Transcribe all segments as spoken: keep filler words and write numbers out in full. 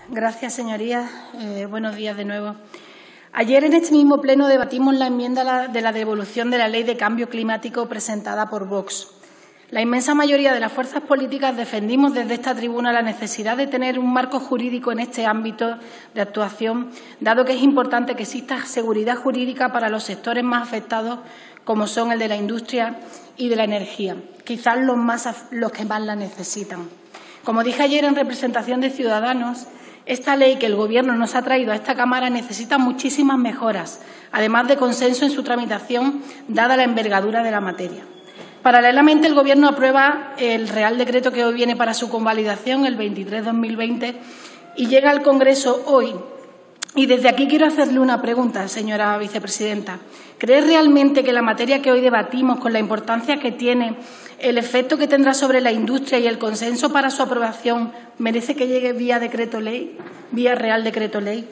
Gracias, señorías. Eh, buenos días de nuevo. Ayer en este mismo pleno debatimos la enmienda de la devolución de la Ley de Cambio Climático presentada por Vox. La inmensa mayoría de las fuerzas políticas defendimos desde esta tribuna la necesidad de tener un marco jurídico en este ámbito de actuación, dado que es importante que exista seguridad jurídica para los sectores más afectados, como son el de la industria y de la energía, quizás los, más, los que más la necesitan. Como dije ayer en representación de Ciudadanos, esta ley que el Gobierno nos ha traído a esta Cámara necesita muchísimas mejoras, además de consenso en su tramitación, dada la envergadura de la materia. Paralelamente, el Gobierno aprueba el Real Decreto que hoy viene para su convalidación, el veintitrés barra dos mil veinte, y llega al Congreso hoy. Y desde aquí quiero hacerle una pregunta, señora vicepresidenta. ¿Cree realmente que la materia que hoy debatimos, con la importancia que tiene, el efecto que tendrá sobre la industria y el consenso para su aprobación, merece que llegue vía decreto ley, vía Real Decreto Ley?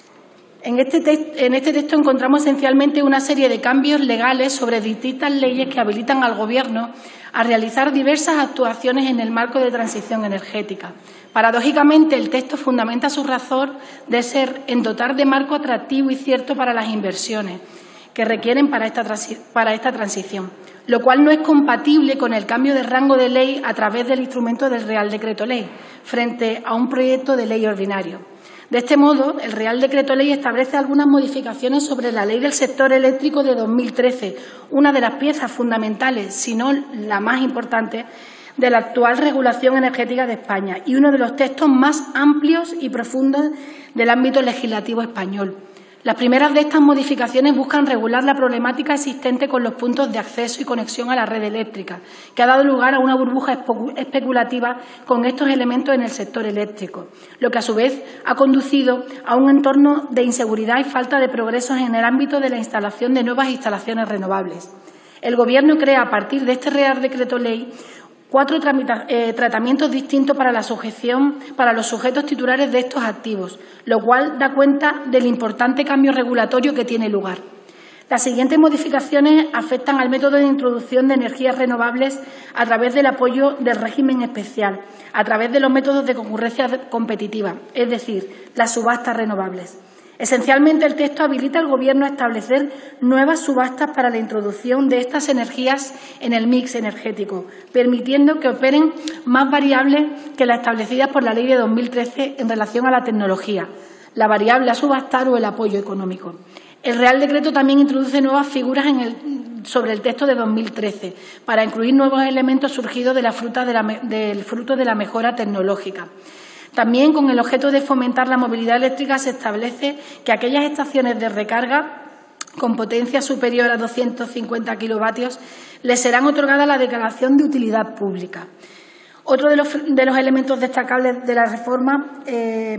En este, en este texto encontramos esencialmente una serie de cambios legales sobre distintas leyes que habilitan al Gobierno a realizar diversas actuaciones en el marco de transición energética. Paradójicamente, el texto fundamenta su razón de ser en dotar de marco atractivo y cierto para las inversiones que requieren para esta, para esta transición, lo cual no es compatible con el cambio de rango de ley a través del instrumento del Real Decreto Ley, frente a un proyecto de ley ordinario. De este modo, el Real Decreto Ley establece algunas modificaciones sobre la Ley del Sector Eléctrico de dos mil trece, una de las piezas fundamentales, si no la más importante, de la actual regulación energética de España y uno de los textos más amplios y profundos del ámbito legislativo español. Las primeras de estas modificaciones buscan regular la problemática existente con los puntos de acceso y conexión a la red eléctrica, que ha dado lugar a una burbuja especulativa con estos elementos en el sector eléctrico, lo que a su vez ha conducido a un entorno de inseguridad y falta de progresos en el ámbito de la instalación de nuevas instalaciones renovables. El Gobierno crea, a partir de este Real Decreto Ley, cuatro eh, tratamientos distintos para la sujeción para los sujetos titulares de estos activos, lo cual da cuenta del importante cambio regulatorio que tiene lugar. Las siguientes modificaciones afectan al método de introducción de energías renovables a través del apoyo del régimen especial, a través de los métodos de concurrencia competitiva, es decir, las subastas renovables. Esencialmente, el texto habilita al Gobierno a establecer nuevas subastas para la introducción de estas energías en el mix energético, permitiendo que operen más variables que las establecidas por la Ley de dos mil trece en relación a la tecnología, la variable a subastar o el apoyo económico. El Real Decreto también introduce nuevas figuras en el, sobre el texto de dos mil trece para incluir nuevos elementos surgidos de la fruta de la, del fruto de la mejora tecnológica. También, con el objeto de fomentar la movilidad eléctrica, se establece que aquellas estaciones de recarga con potencia superior a doscientos cincuenta kilovatios les serán otorgadas la declaración de utilidad pública. Otro de los, de los elementos destacables de la reforma eh,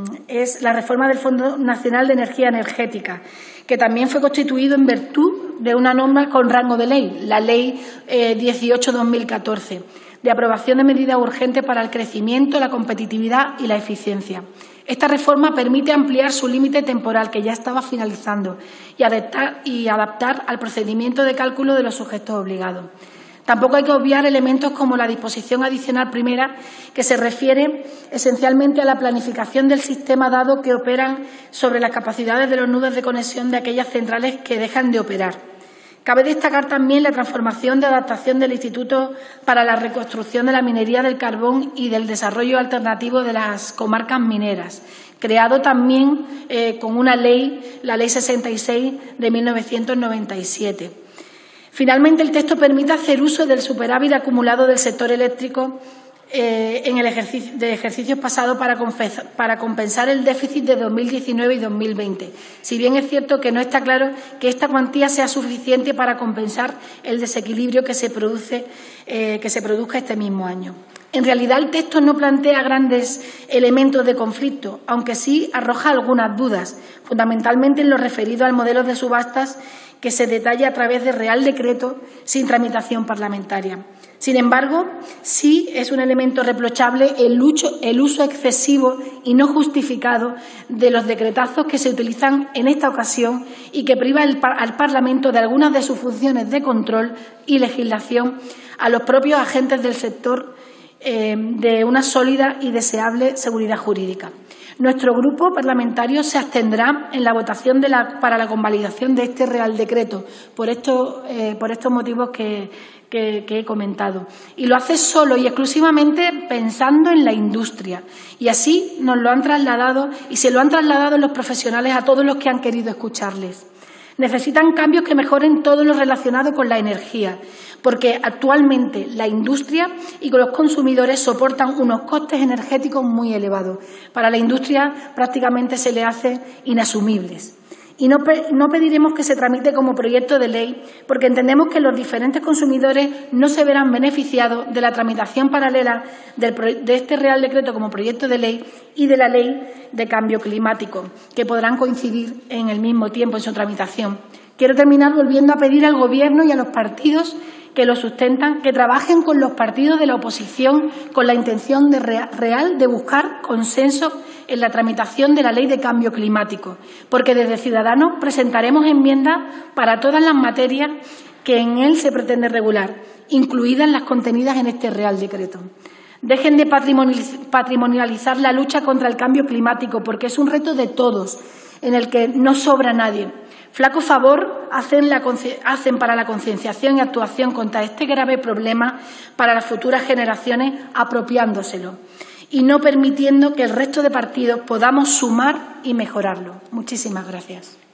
es la reforma del Fondo Nacional de Energía Energética, que también fue constituido en virtud de una norma con rango de ley, la Ley eh, dieciocho barra dos mil catorce, de aprobación de medidas urgentes para el crecimiento, la competitividad y la eficiencia. Esta reforma permite ampliar su límite temporal, que ya estaba finalizando, y adaptar, y adaptar al procedimiento de cálculo de los sujetos obligados. Tampoco hay que obviar elementos como la disposición adicional primera, que se refiere esencialmente a la planificación del sistema, dado que operan sobre las capacidades de los nudos de conexión de aquellas centrales que dejan de operar. Cabe destacar también la transformación de adaptación del Instituto para la Reconstrucción de la Minería del Carbón y del Desarrollo Alternativo de las Comarcas Mineras, creado también eh, con una ley, la Ley sesenta y seis de mil novecientos noventa y siete. Finalmente, el texto permite hacer uso del superávit acumulado del sector eléctrico eh, en el ejercicio, de ejercicios pasados para, para compensar el déficit de dos mil diecinueve y dos mil veinte, si bien es cierto que no está claro que esta cuantía sea suficiente para compensar el desequilibrio que se, produce, eh, que se produzca este mismo año. En realidad, el texto no plantea grandes elementos de conflicto, aunque sí arroja algunas dudas, fundamentalmente en lo referido al modelo de subastas que se detalla a través de Real Decreto sin tramitación parlamentaria. Sin embargo, sí es un elemento reprochable el uso, el uso excesivo y no justificado de los decretazos que se utilizan en esta ocasión y que priva el, al Parlamento de algunas de sus funciones de control y legislación a los propios agentes del sector eh, de una sólida y deseable seguridad jurídica. Nuestro grupo parlamentario se abstendrá en la votación de la, para la convalidación de este Real Decreto, por, esto, eh, por estos motivos que, que, que he comentado. Y lo hace solo y exclusivamente pensando en la industria. Y así nos lo han trasladado y se lo han trasladado los profesionales a todos los que han querido escucharles. Necesitan cambios que mejoren todo lo relacionado con la energía, porque actualmente la industria y los consumidores soportan unos costes energéticos muy elevados. Para la industria prácticamente se le hacen inasumibles. Y no, no pediremos que se tramite como proyecto de ley, porque entendemos que los diferentes consumidores no se verán beneficiados de la tramitación paralela del, de este Real Decreto como proyecto de ley y de la Ley de Cambio Climático, que podrán coincidir en el mismo tiempo en su tramitación. Quiero terminar volviendo a pedir al Gobierno y a los partidos que lo sustentan, que trabajen con los partidos de la oposición con la intención de real de buscar consenso en la tramitación de la Ley de Cambio Climático, porque desde Ciudadanos presentaremos enmiendas para todas las materias que en él se pretende regular, incluidas las contenidas en este Real Decreto. Dejen de patrimonializar la lucha contra el cambio climático, porque es un reto de todos, en el que no sobra nadie. Flaco favor hacen, la, hacen para la concienciación y actuación contra este grave problema para las futuras generaciones, apropiándoselo y no permitiendo que el resto de partidos podamos sumar y mejorarlo. Muchísimas gracias.